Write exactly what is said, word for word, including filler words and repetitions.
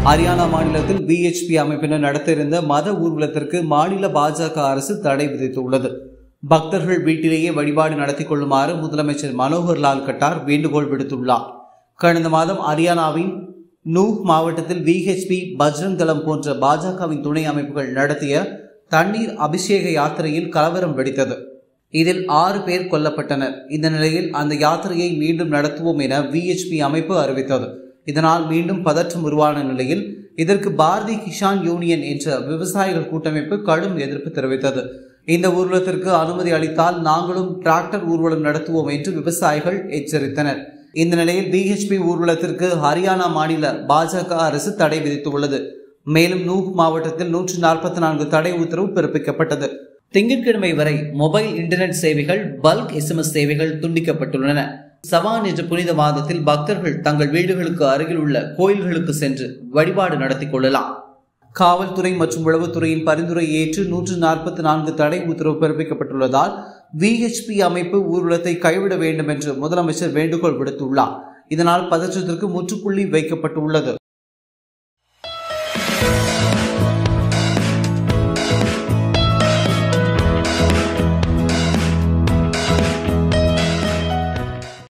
ஹரியானா மாநிலத்தில் we H B அமைப்பினர் நடத்த இருந்த மத ஊர்வலத்திற்கு மாநில பாஜக அரசு தடை விதித்துள்ளது. பக்தர்கள் வீட்டிலேயே வழிபாடு நடத்தி கொள்ளுமாறு முதலமைச்சர் மனோகர் லால் கட்டார் வேண்டுகோள் விடுத்துள்ளார். கடந்த மாதம் ஹரியானாவின் நூஹ் மாவட்டத்தில் வி எச் பி, பஜ்ரங் தளம் போன்ற பாஜகவின் துணை அமைப்புகள் நடத்திய தண்ணீர் அபிஷேக யாத்திரையில் கலவரம் வெடித்தது. இதில் ஆறு பேர் கொல்லப்பட்டனர். இந்த நிலையில் அந்த யாத்திரையை மீண்டும் நடத்துவோம் என வி எச் பி அமைப்பு அறிவித்தது. இதனால் மீண்டும் பதற்றம் உருவான நிலையில் இதற்கு பாரதி கிசான் யூனியன் என்ற விவசாயிகள் கூட்டமைப்பு கடும் எதிர்ப்பு தெரிவித்தது. இந்த ஊர்வலத்திற்கு அனுமதி அளித்தால் நாங்களும் டிராக்டர் ஊர்வலம் நடத்துவோம் என்று விவசாயிகள் எச்சரித்தனர். இந்த நிலையில் வி எச் பி ஊர்வலத்திற்கு ஹரியானா மாநில பாஜக அரசு தடை விதித்துள்ளது. மேலும் நூஹ் மாவட்டத்தில் நூற்று நாற்பத்தி நான்கு தடை உத்தரவு பிறப்பிக்கப்பட்டது. திங்கட்கிழமை வரை மொபைல் இன்டர்நெட் சேவைகள், பல்க் எஸ் எம் எஸ் சேவைகள் துண்டிக்கப்பட்டுள்ளன. சவான் என்ற புனித மாதத்தில் பக்தர்கள் தங்கள் வீடுகளுக்கு அருகில் உள்ள கோயில்களுக்கு சென்று வழிபாடு நடத்தி கொள்ளலாம். காவல்துறை மற்றும் உளவுத்துறையின் பரிந்துரை ஏற்று நூற்று நாற்பத்தி நான்கு தடை உத்தரவு பிறப்பிக்கப்பட்டுள்ளதால் வி எச் பி அமைப்பு ஊர்வலத்தை கைவிட வேண்டும் என்று முதலமைச்சர் வேண்டுகோள் விடுத்துள்ளார். இதனால் பதற்றத்திற்கு முற்றுப்புள்ளி வைக்கப்பட்டுள்ளது.